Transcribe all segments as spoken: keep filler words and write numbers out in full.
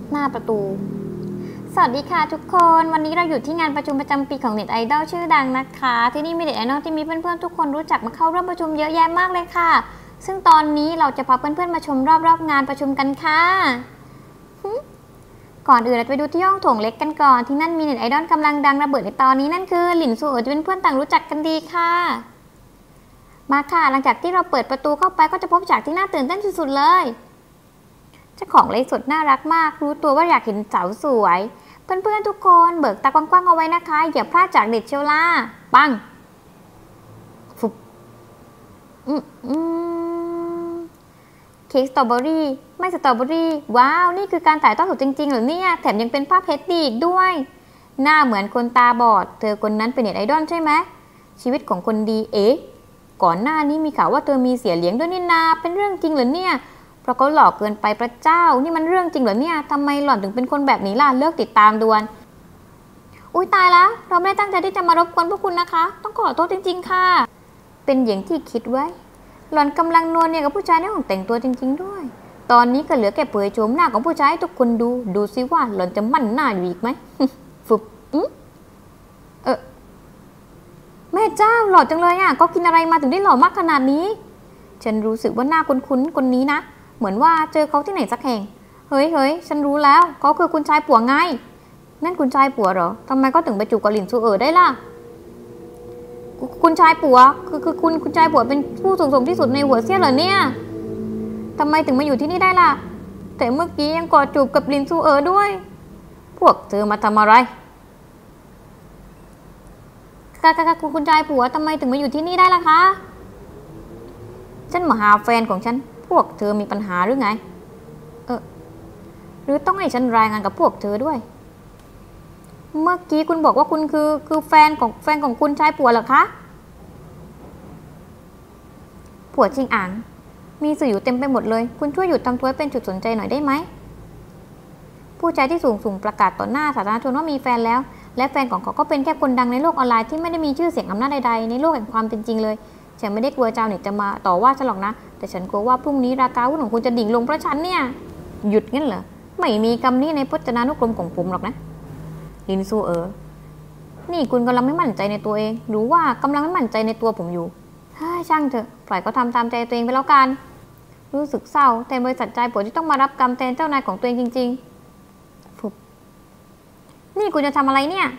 หน้าประตูสวัสดีค่ะทุกคนวันนี้เราอยู่ที่งานประชุมประจำปีของเน็ตไอดอลชื่อดังนะคะที่นี่มีเน็ตไอดอลที่มีเพื่อนๆทุกคนรู้จักมาเข้าร่วมประชุมเยอะแยะมากเลยค่ะซึ่งตอนนี้เราจะพาเพื่อนๆมาชมรอบๆงานประชุมกันค่ะก่อนอื่นเราไปดูที่ห้องโถงเล็กกันก่อนที่นั่นมีเน็ตไอดอลกำลังดังระเบิดในตอนนี้นั่นคือหลินซูเอ๋อจะเป็นเพื่อนต่างรู้จักกันดีค่ะมาค่ะหลังจากที่เราเปิดประตูเข้าไปก็จะพบฉากที่น่าตื่นเต้นสุดๆเลยเจ้าของไลฟ์สดน่ารักมากรู้ตัวว่าอยากเห็นสาวสวยเพื่อนๆทุกคนเบิกตากว้างๆเอาไว้นะคะอย่าพลาดจากเด็ดเชลล่าปังฟุบอืมอืมเค้กสตรอเบอรี่ไม่สตรอเบอรี่ว้าวนี่คือการถ่ายทอดสดจริงๆเหรอเนี่ยแถมยังเป็นภาพ เอช ดี อีกด้วยหน้าเหมือนคนตาบอดเธอคนนั้นเป็นเน็ตไอดอลใช่ไหมชีวิตของคนดีเอ๊ะก่อนหน้านี้มีข่าวว่าเธอมีเสียเลี้ยงด้วยนี่นาเป็นเรื่องจริงเหรอเนี่ยเพราะเขาหลอกเกินไปพระเจ้านี่มันเรื่องจริงเหรอเนี่ยทำไมหล่อนถึงเป็นคนแบบนี้ล่ะเลิกติดตามด่วนอุ้ยตายแล้วเราไม่ได้ตั้งใจที่จะมารบกวนพวกคุณนะคะต้องขอโทษจริงๆค่ะเป็นอย่างที่คิดไว้หล่อนกำลังนัวเนียกับผู้ชายในห้องแต่งตัวจริงๆด้วยตอนนี้ก็เหลือแค่เผยโฉมหน้าของผู้ชายให้ทุกคนดูดูซิว่าหล่อนจะมั่นหน้าอยู่อีกไหม ฟุบอืมเออแม่เจ้าหล่อจังเลยอ่ะก็กินอะไรมาถึงได้หล่อมากขนาดนี้ฉันรู้สึกว่าหน้าคุ้นๆคนนี้นะเหมือนว่าเจอเขาที่ไหนสักแห่งเฮ้ยเฮ้ยฉันรู้แล้วเขาคือคุณชายผัวไงนั่นคุณชายผัวเหรอทำไมเขาถึงไปจูบกับหลินซูเอ๋อได้ล่ะคุณชายผัวคือคือคุณคุณชายผัวเป็นผู้สูงส่งที่สุดในหัวเซี่ยเหรอเนี่ยทำไมถึงมาอยู่ที่นี่ได้ล่ะแต่เมื่อกี้ยังกอดจูบกับหลินซูเอ๋อด้วยพวกเธอมาทำอะไรค่ะค่ะคุณคุณชายผัวทำไมถึงมาอยู่ที่นี่ได้ล่ะคะฉันมาหาแฟนของฉันพวกเธอมีปัญหาหรือไงเออหรือต้องให้ฉันรายงานกับพวกเธอด้วยเมื่อกี้คุณบอกว่าคุณคือคือแฟนของแฟนของคุณชายผัวเหรอคะผัวจริงอ่างมีสื่ออยู่เต็มไปหมดเลยคุณช่วยหยุดทำตัวเป็นจุดสนใจหน่อยได้ไหมผู้ชายที่สูงส่งประกาศต่อหน้าสาธารณชนว่ามีแฟนแล้วและแฟนของเขาก็เป็นแค่คนดังในโลกออนไลน์ที่ไม่ได้มีชื่อเสียงอำนาจใดๆในโลกแห่งความเป็นจริงเลยฉันไม่ได้กลัวเจ้าเนี่ยจะมาต่อว่าฉันหรอกนะแต่ฉันกลัวว่าพรุ่งนี้ราคาหุ้นของคุณจะดิ่งลงเพราะฉันเนี่ยหยุดงั้นเหรอไม่มีคำนี้ในพจนานุกรมของผมหรอกนะลินซูเอ๋อนี่คุณกำลังไม่มั่นใจในตัวเองหรือว่ากำลังไม่มั่นใจในตัวผมอยู่เฮ้ยช่างเถอะปล่อยเขาทำตามใจตัวเองไปแล้วกันรู้สึกเศร้าแต่บริษัทใจผัวที่ต้องมารับกรรมแทนเจ้านายของตัวเองจริงๆฟุบนี่คุณจะทำอะไรเนี่ย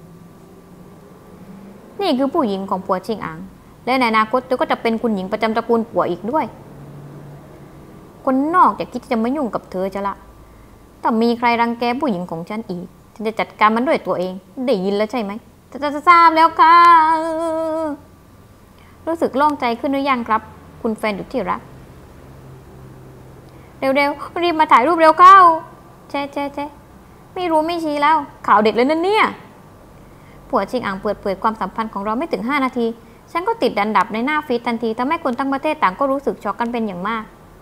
นี่คือผู้หญิงของผัวชิงอังและในอนาคตเธอก็จะเป็นคุณหญิงประจำตระกูลผัวอีกด้วยคนนอกจะคิดจะไม่ยุ่งกับเธอจะละถ้ามีใครรังแกผู้หญิงของฉันอีกฉันจะจัดการมันด้วยตัวเองได้ยินแล้วใช่ไหมจะจะทราบแล้วค่ะรู้สึกโล่งใจขึ้นหรือยังครับคุณแฟนดุจที่รักเร็วๆรีบมาถ่ายรูปเร็วเข้าเจ๊เจ๊เจ๊ไม่รู้ไม่ชี้แล้วข่าวเด็ดเลยนั่นเนี่ยผัวชิงอังเปิดเผยความสัมพันธ์ของเราไม่ถึงห้านาทีฉันก็ติดอันดับในหน้าฟีดทันทีทำให้คนทั้งประเทศต่างก็รู้สึกช็อกกันเป็นอย่างมาก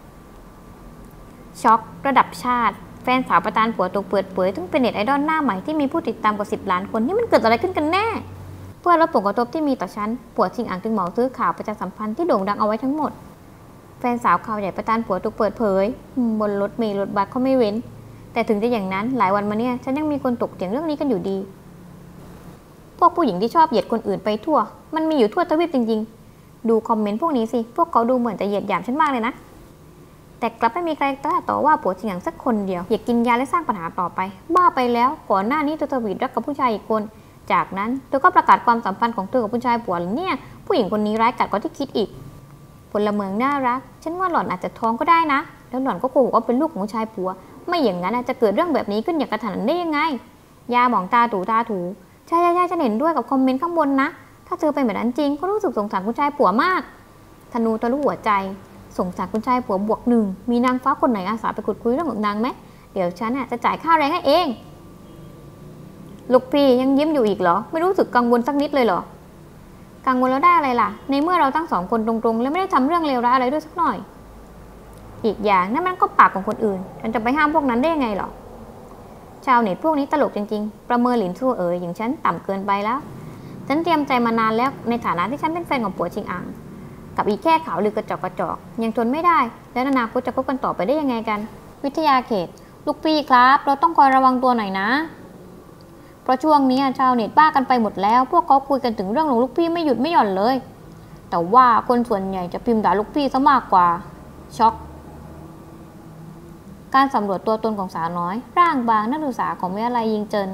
ช็อกระดับชาติแฟนสาวประธานผัวถูกเปิดเผยถึงเป็นเน็ตไอดอลหน้าใหม่ที่มีผู้ติดตามกว่าสิบล้านคนนี่มันเกิดอะไรขึ้นกันแน่เพื่อลดผลกระทบที่มีต่อฉันผัวชิงอังจึงเหมาซื้อข่าวประชาสัมพันธ์ที่โด่งดังเอาไว้ทั้งหมดแฟนสาวข่าวใหญ่ประธานผัวถูกเปิดเผยบนรถเมล์รถบัสเขาไม่เว้นแต่ถึงจะอย่างนั้นหลายวันมาเนี่ยฉันยังมีคนตกเถียงเรื่องนี้กันอยู่ดีพวกผู้หญิงที่ชอบเหยียดคนอื่นไปทั่วมันมีอยู่ทั่วทวีปจริงๆดูคอมเมนต์พวกนี้สิพวกเขาดูเหมือนจะเหยียดหยามฉันมากเลยนะแต่กลับไม่มีใครกล้าต่อว่าผัวจริงอย่างสักคนเดียวอย่ากินยาและสร้างปัญหาต่อไปบ้าไปแล้วก่อนหน้านี้เธอทวีตรักกับผู้ชายอีกคนจากนั้นเธอก็ประกาศความสัมพันธ์ของเธอกับผู้ชายผัวหรือเนี่ยผู้หญิงคนนี้ร้ายกาจกว่าที่คิดอีกพลเมืองน่ารักฉันว่าหล่อนอาจจะท้องก็ได้นะแล้วหล่อนก็โกหกว่าเป็นลูกของผู้ชายผัวไม่อย่างนั้นจะเกิดเรื่องแบบนี้ขึ้นอย่างกระทันหันได้ยังไงยาหมองตาถูตาถูใช่ใช่ใช่ฉันเห็นด้วยกับคอมเมนต์ข้างบนนะถ้าเธอเป็นแบบนั้นจริงก็รู้สึกสงสารคุณชายผัวมากธนูทะลุหัวใจสงสารคุณชายผัวบวกหนึ่งมีนางฟ้าคนไหนอาสาไปขุดคุยเรื่องของนางไหมเดี๋ยวฉันจะจ่ายค่าแรงให้เองลูกพี่ยังยิ้มอยู่อีกเหรอไม่รู้สึกกังวลสักนิดเลยเหรอกังวลแล้วได้อะไรล่ะในเมื่อเราตั้งสองคนตรงๆแล้วไม่ได้ทำเรื่องเลวร้ายอะไรด้วยสักหน่อยอีกอย่างนั่นมันก็ปากของคนอื่นฉันจะไปห้ามพวกนั้นได้ยังไงหรอชาวเน็ตพวกนี้ตลกจริงๆประเมินหลินซูเอ๋ยอย่างฉันต่ำเกินไปแล้วฉันเตรียมใจมานานแล้วในฐานะที่ฉันเป็นแฟนของผัวชิงอังกับอีแค่ข่าวลือกระจอกกระจอกยังทนไม่ได้แล้วอนาคตจะคบกันต่อไปได้ยังไงกันวิทยาเขตลูกพี่ครับเราต้องคอยระวังตัวหน่อยนะเพราะช่วงนี้ชาวเน็ตบ้ากันไปหมดแล้วพวกเขาคุยกันถึงเรื่องของลูกพี่ไม่หยุดไม่หย่อนเลยแต่ว่าคนส่วนใหญ่จะพิมพ์ด่าลูกพี่ซะมากกว่าช็อกการสำรวจตัวตนของสาวน้อยร่างบางนักศึกษาของวิทยาลัยยิงเจิน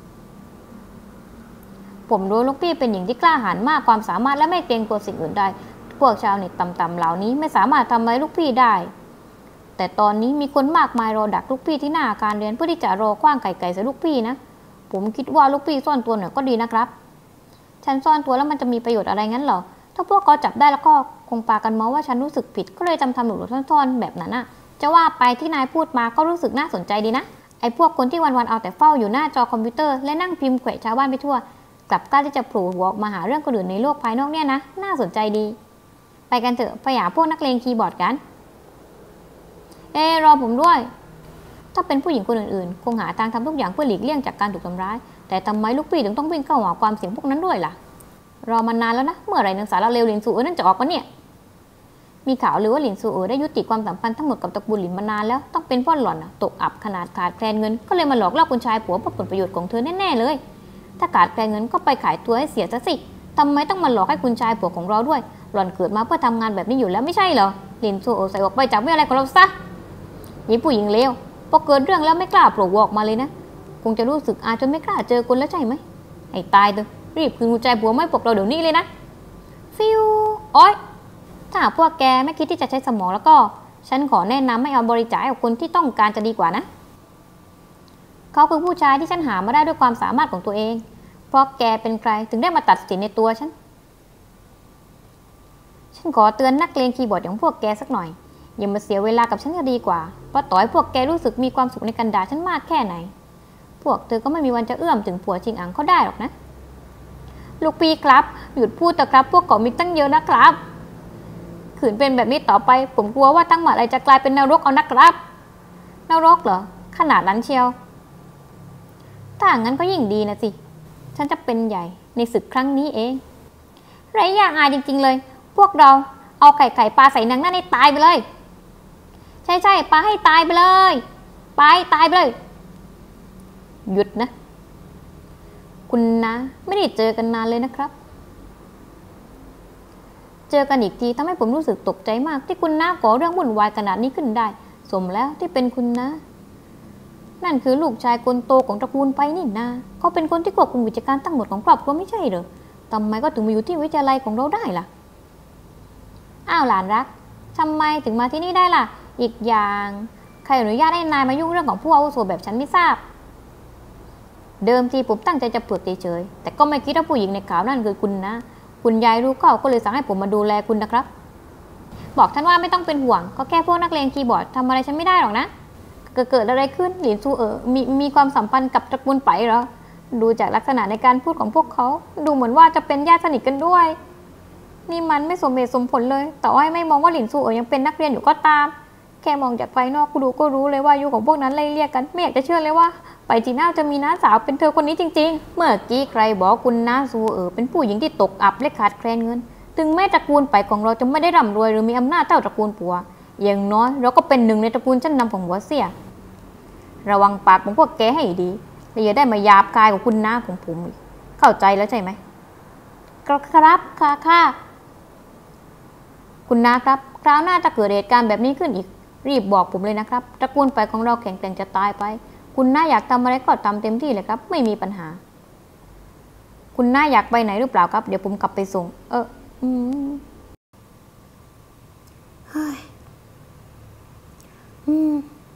ผมรู้ลูกพี่เป็นหญิงที่กล้าหาญมากความสามารถและไม่เกรงกลัวสิ่งอื่นใดพวกชาวเน็ตต่ำๆเหล่านี้ไม่สามารถทำอะไรลูกพี่ได้แต่ตอนนี้มีคนมากมายรอดักลูกพี่ที่หน้าอาคารเรียนเพื่อที่จะรอคว้างไก่ไก่ใส่ลูกพี่นะผมคิดว่าลูกพี่ซ่อนตัวหน่อยก็ดีนะครับฉันซ่อนตัวแล้วมันจะมีประโยชน์อะไรงั้นเหรอถ้าพวกเขาจับได้แล้วก็คงปากันมองว่าฉันรู้สึกผิดก็เลยจำทำหลุดซ่อนๆแบบนั้นอะจะว่าไปที่นายพูดมาก็รู้สึกน่าสนใจดีนะไอ้พวกคนที่วันๆเอาแต่เฝ้าอยู่หน้าจอคอมพิวเตอร์และนั่งพิมพ์แขวะชาวบ้านไปทั่วกลับกล้าที่จะโผล่หัวออกมาหาเรื่องคนอื่นในโลกภายนอกเนี่ยนะน่าสนใจดีไปกันเถอะไปหาพวกนักเลงคีย์บอร์ดกันเอรอผมด้วยถ้าเป็นผู้หญิงคนอื่นๆคงหาทางทำทุกอย่างเพื่อหลีกเลี่ยงจากการถูกทำร้ายแต่ทำไมลูกพี่ถึงต้องวิ่งเข้าหาความเสี่ยงพวกนั้นด้วยล่ะรอมานานแล้วนะเมื่อไหร่นักศึกษาเราเร็วหลินซูเอ๋อนั่นจะออกมาเนี่ยมีข่าวหรือว่าหลินซูเอ๋อได้ยุติความสัมพันธ์ทั้งหมดกับตระกูลหลินมานานแล้วต้องเป็นเพราะหล่อนตกอับขนาดขาดแคลนเงินก็เลยมาหลอกล่อคุณชายผัวเพื่อผลประโยชน์ของเธอแน่ๆเลยถ้าขาดแคลนเงินก็ไปขายตัวให้เสียซะสิทำไมต้องมาหลอกให้คุณชายผัวของเราด้วยหล่อนเกิดมาเพื่อทำงานแบบนี้อยู่แล้วไม่ใช่เหรอหลินซูเอ๋อใส่ออกไปจากวิทยาลัยของเราซะยิ่งผู้หญิงเลวพอเกิดเรื่องแล้วไม่กล้าโผล่หัวออกมาเลยนะคงจะรู้สึกอายจนไม่กล้าเจอคนแล้วใช่ไหมไอ้ตายเถอะรีบคืนกุญแจผัวไม่ปกเราเดี๋ยวนี้เลยนะฟิวโอ๊ยถ้าพวกแกไม่คิดที่จะใช้สมองแล้วก็ฉันขอแนะนำให้เอาบริจาคให้กับคนที่ต้องการจะดีกว่านะเขาคือผู้ชายที่ฉันหามาได้ด้วยความสามารถของตัวเองเพราะแกเป็นใครถึงได้มาตัดสินในตัวฉันฉันขอเตือนนักเลงคีย์บอร์ดอย่างพวกแกสักหน่อยอย่ามาเสียเวลากับฉันจะดีกว่าเพราะต่อให้พวกแกรู้สึกมีความสุขในการด่าฉันมากแค่ไหนพวกเธอก็ไม่มีวันจะเอื้อมถึงผัวชิงอังเขาได้หรอกนะลูกพี่ครับหยุดพูดเถอะครับพวกเขามีตั้งเยอะนะครับขืนเป็นแบบนี้ต่อไปผมกลัวว่าทั้งหมดอะไรจะกลายเป็นนรกเอานะครับนรกเหรอขนาดนั้นเชียวถ้าอย่างนั้นก็ยิ่งดีนะสิฉันจะเป็นใหญ่ในศึกครั้งนี้เองไร้ยางอายจริงๆเลยพวกเราเอาไข่ไข่ปลาใส่นางนั่นให้ตายไปเลยใช่ใช่ปลาให้ตายไปเลยไปตายไปเลยหยุดนะคุณนะไม่ได้เจอกันนานเลยนะครับเจอกันอีกทีทำให้ผมรู้สึกตกใจมากที่คุณน้าก่อเรื่องวุ่นวายขนาดนี้ขึ้นได้สมแล้วที่เป็นคุณน้านั่นคือลูกชายคนโตของตระกูลไปนี่นาเขาเป็นคนที่ควบคุมกิจการทั้งหมดของครอบครัวไม่ใช่เหรอทำไมก็ถึงมาอยู่ที่วิทยาลัยของเราได้ล่ะอ้าวหลานรักทำไมถึงมาที่นี่ได้ล่ะอีกอย่างใครอนุญาตให้นายมายุ่งเรื่องของผู้อาวุโสแบบฉันไม่ทราบเดิมทีผมตั้งใจจะเปลือกเฉยๆแต่ก็ไม่คิดว่าผู้หญิงในข่าวนั่นคือคุณนะคุณยายรู้เข้าก็เลยสั่งให้ผมมาดูแลคุณนะครับบอกท่านว่าไม่ต้องเป็นห่วงก็แค่พวกนักเลงคีย์บอร์ดทำอะไรฉันไม่ได้หรอกนะเกิดอะไรขึ้นหลินซูเอ๋อมีมีความสัมพันธ์กับตระกูลไปเหรอดูจากลักษณะในการพูดของพวกเขาดูเหมือนว่าจะเป็นญาติสนิทกันด้วยนี่มันไม่สมเหตุสมผลเลยต่อให้ไม่มองว่าหลินซูเอ๋อยังเป็นนักเรียนอยู่ก็ตามแค่มองจากภายนอกกูดูก็รู้เลยว่าอยู่ของพวกนั้นไล่เรียกกันไม่อยากจะเชื่อเลยว่าไปจีน่าจะมีน้าสาวเป็นเธอคนนี้จริงๆเมื่อกี้ใครบอกคุณน้าซูเอ๋อเป็นผู้หญิงที่ตกอับและขาดแคลนเงินถึงแม้ตระกูลไปของเราจะไม่ได้ร่ำรวยหรือมีอำนาจเท่าตระกูลปัวอย่างน้อยเราก็เป็นหนึ่งในตระกูลชั้นนำของหัวเสี่ยระวังปากของพวกแกให้ดีและอย่าได้มาหยาบคายกับคุณน้าของผมเข้าใจแล้วใช่ไหมครับค่ะค่ะคุณน้าครับคราวหน้าจะเกิดเหตุการณ์แบบนี้ขึ้นอีกรีบบอกผมเลยนะครับตระกูลไปของเราแข็งแกร่งจะตายไปคุณน้าอยากทำอะไรก็ทำเต็มที่เลยครับไม่มีปัญหาคุณน้าอยากไปไหนหรือเปล่าครับเดี๋ยวผมกลับไปส่งเอออืมเฮ้ยอืม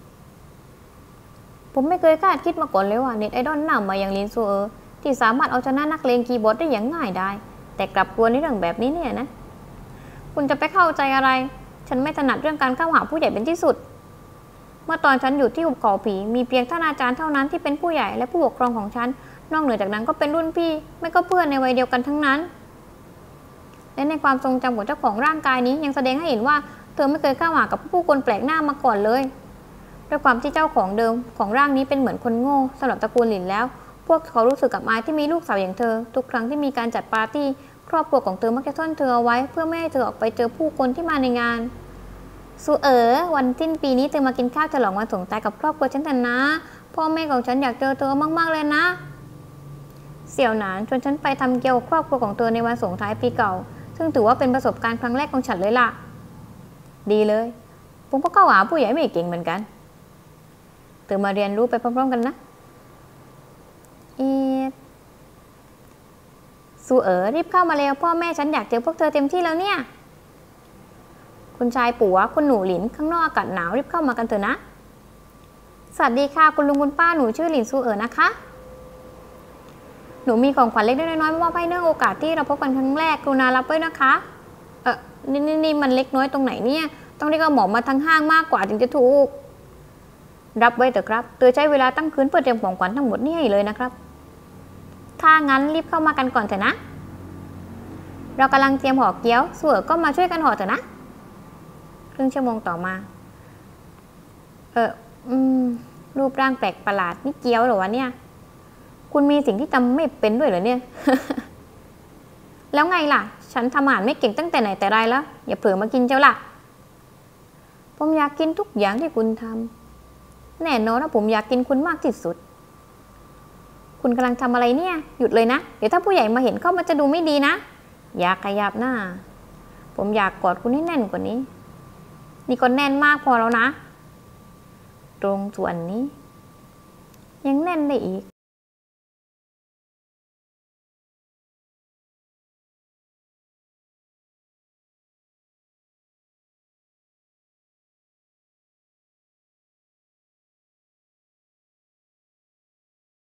ผมไม่เคยคาดคิดมาก่อนเลยว่าเน็ตไอดอลหน้ามาอย่างลินซูเอ๋อที่สามารถเอาชนะนักเลงคีย์บอร์ดได้อย่างง่ายได้แต่กลับกลัวในเรื่องแบบนี้เนี่ยนะคุณจะไปเข้าใจอะไรฉันไม่ถนัดเรื่องการเข้าหาผู้ใหญ่เป็นที่สุดเมื่อตอนฉันอยู่ที่หุบเขาผีมีเพียงท่านอาจารย์เท่านั้นที่เป็นผู้ใหญ่และผู้ปกครองของฉันนอกเหนือจากนั้นก็เป็นรุ่นพี่ไม่ก็เพื่อนในวัยเดียวกันทั้งนั้นและในความทรงจำของเจ้าของร่างกายนี้ยังแสดงให้เห็นว่าเธอไม่เคยเข้าหากับผู้คนแปลกหน้ามาก่อนเลยด้วยความที่เจ้าของเดิมของร่างนี้เป็นเหมือนคนโง่สำหรับตระกูลหลินแล้วพวกเขารู้สึกกับอายที่มีลูกสาวอย่างเธอทุกครั้งที่มีการจัดปาร์ตี้ครอบครัวของเธอมักจะซ่อนเธอเอาไว้เพื่อไม่ให้เธอออกไปเจอผู้คนที่มาในงานสูเอ๋อวันสิ้นปีนี้เธอมากินข้าวฉลองวันสงกรานต์กับครอบครัวฉันเถอะนะพ่อแม่ของฉันอยากเจอเธอมากๆเลยนะเสี่ยวหนานชวนฉันไปทำเกี่ยวกับครอบครัวของเธอในวันส่งท้ายปีเก่าซึ่งถือว่าเป็นประสบการณ์ครั้งแรกของฉันเลยล่ะดีเลยผมก็เข้าหาผู้ใหญ่ไม่เก่งเหมือนกันเธอมาเรียนรู้ไปพร้อมๆกันนะเอสูเอ๋อรีบเข้ามาเร็วพ่อแม่ฉันอยากเจอพวกเธอเต็มที่แล้วเนี่ยคุณชายปู่คุณหนูหลินข้างนอกอากาศหนาวรีบเข้ามากันเถอะนะสวัสดีค่ะคุณลุงคุณป้าหนูชื่อหลินซูเอ๋อนะคะหนูมีของขวัญเล็กน้อยๆมามอบให้เนื่องโอกาสที่เราพบกันครั้งแรกกรุณารับไว้นะคะเออนี่นี่นี่มันเล็กน้อยตรงไหนเนี่ยต้องเรียกว่าหมอมาทั้งห้างมากกว่าถึงจะถูกรับไว้เถอะครับเธอใช้เวลาตั้งคืนเพื่อเตรียมของขวัญทั้งหมดนี่ให้เลยนะครับถ้างั้นรีบเข้ามากันก่อนเถอะนะเรากำลังเตรียมห่อเกี๊ยวซูเอ๋อก็มาช่วยกันห่อเถอะนะครึ่งชั่วโมงต่อมาเอออืมรูปร่างแปลกประหลาดนี่เกี๊ยวเหรอวะเนี่ยคุณมีสิ่งที่ทำไม่เป็นด้วยเหรอเนี่ย แล้วไงล่ะฉันทำอาหารไม่เก่งตั้งแต่ไหนแต่ไรแล้วอย่าเผลอมากินเจ้าล่ะผมอยากกินทุกอย่างที่คุณทำแน่นอนว่าผมอยากกินคุณมากที่สุดคุณกำลังทำอะไรเนี่ยหยุดเลยนะเดี๋ยวถ้าผู้ใหญ่มาเห็นเข้ามันจะดูไม่ดีนะอย่าขยับหน้าผมอยากกอดคุณให้แน่นกว่านี้นี่ก็แน่นมากพอแล้วนะตรงส่วนนี้ยังแน่นได้อีก